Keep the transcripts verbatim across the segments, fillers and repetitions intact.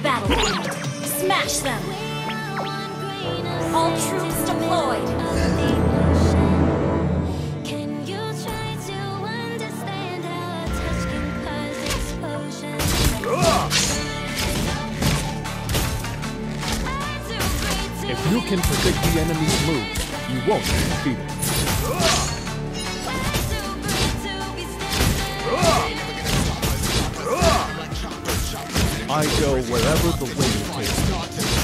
battlefield. Smash them! All troops deployed! If you can predict the enemy's moves, you won't be defeated. I go wherever the wind takes me.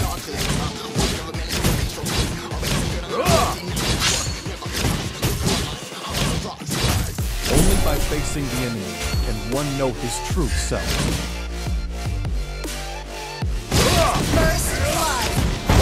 Only by facing the enemy can one know his true self. First blood!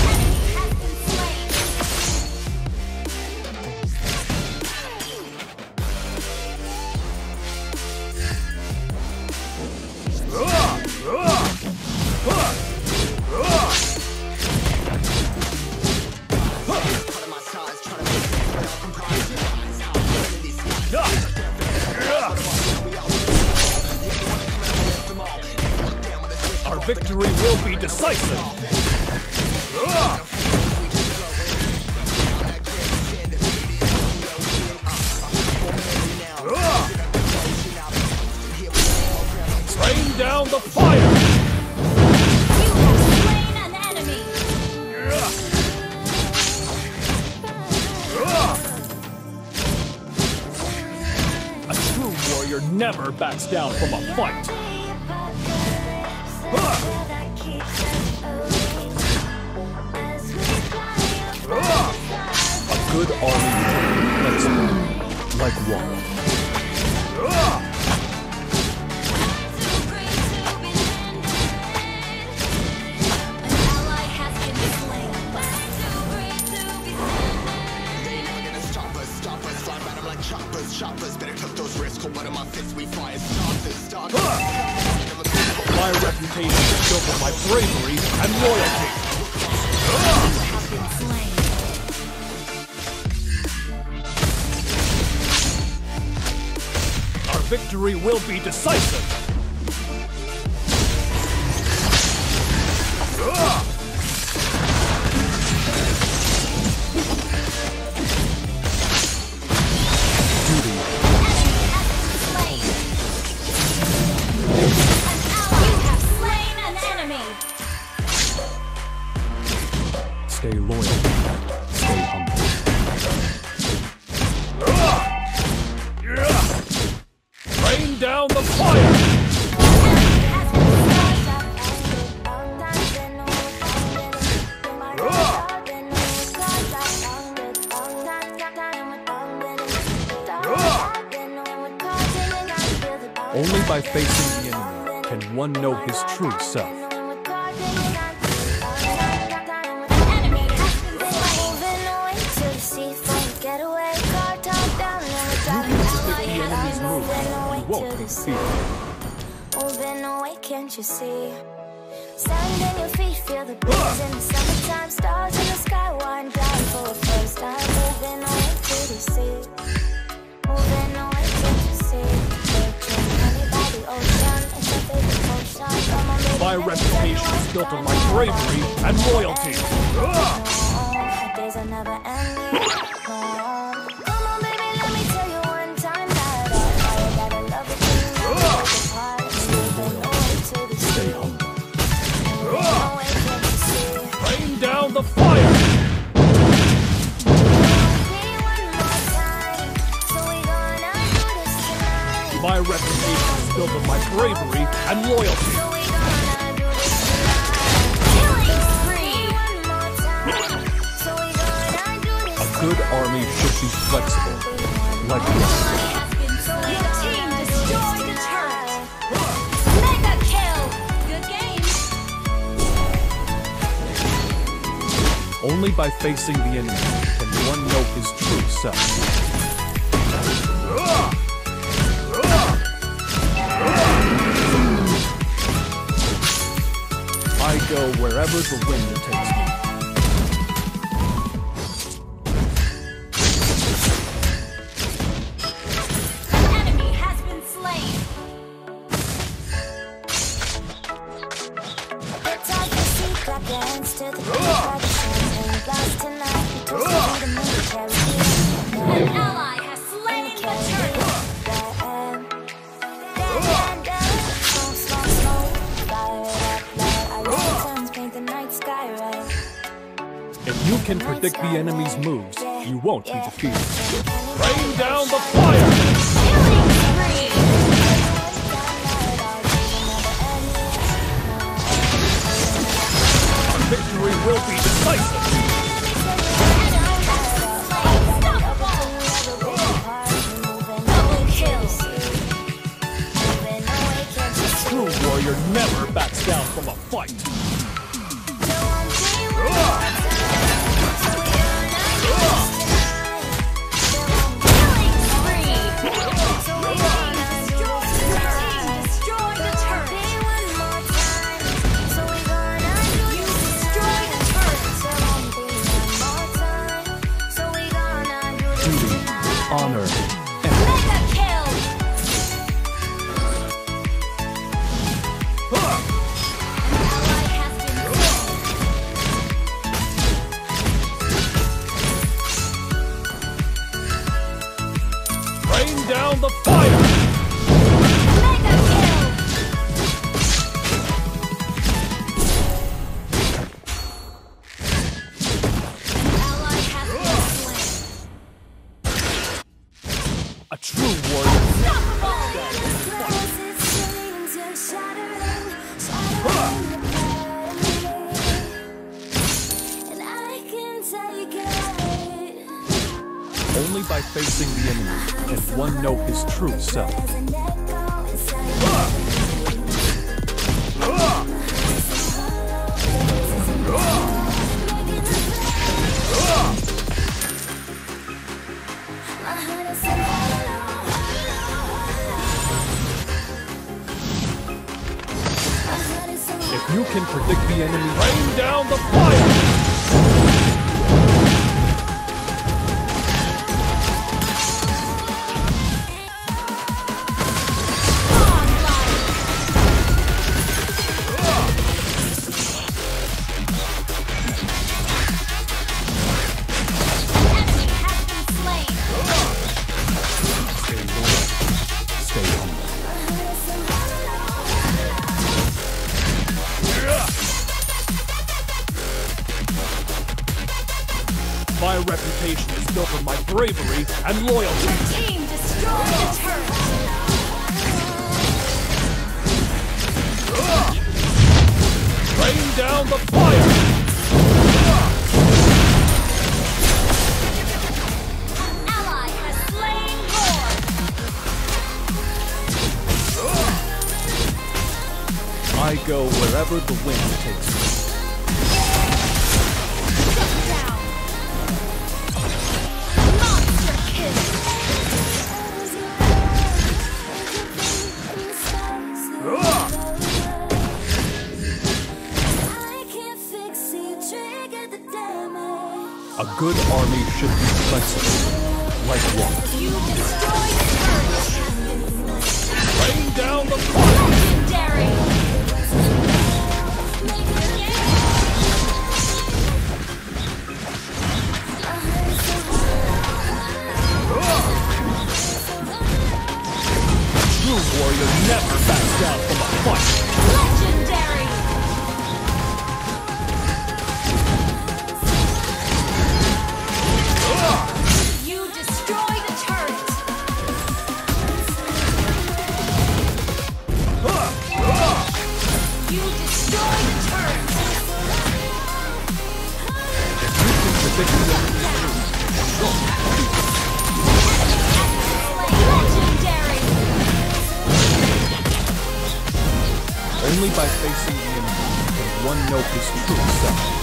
Our victory will be decisive! Rain down the fire! You have slain an enemy! A true warrior never backs down from a fight! A good army is flexible, like water. My reputation is built on my bravery and loyalty. Our victory will be decisive. Stay loyal. Stay humble. Rain down the fire! Only by facing the enemy can one know his true self. Moving away, can't you see? Stand on your feet, feel the breeze in the summertime. Stars in the sky, wind down for the first time. Moving away to the sea. Moving away, can't you see? Searching honey by the ocean, it's a favorite potion. Come on, baby, my reputation is built on my bravery and loyalty. No, days are never ending. No. Come on, baby, let me tell you one time that I gotta love it. Stay humble. Rain down the fire! My reputation is built on my bravery and loyalty. A good army should be flexible, like this. Only by facing the enemy can one know his true self. I go wherever the wind takes me. An enemy has been slain! clap your hands to the beat, like a champagne glass tonight. We toast to the moon, carry me. An ally has slain the turret. Smoke, smoke, smoke, fire it up, light our lanterns, paint the night sky red. If you can predict the enemy's moves, you won't be defeated. Rain down the fire! Killing spree. Our victory will be decisive! True warrior never backs down from a fight. Duty, honor, and Mega kill. Ally has been slain. rain down the fire! Mega kill. Ally has been slain. A true warrior. Only by facing the enemy can one know his true self. If you can predict the enemy, rain down the fire! Enemy has been slain. Stay loyal. Stay humble. My reputation is built on my bravery and loyalty. Your team destroyed the turret. Rain down the fire! Ally has slain Lord. I go wherever the wind takes me. Shut down. Monster kill. A good army should be flexible, like water. You destroyed the turret. Rain down the fire! Legendary. True warrior never backs down from a fight. Legendary. You destroy the turret. You destroy the turret. If you can predict the enemy's Legendary. only by facing the enemy can one know his true self.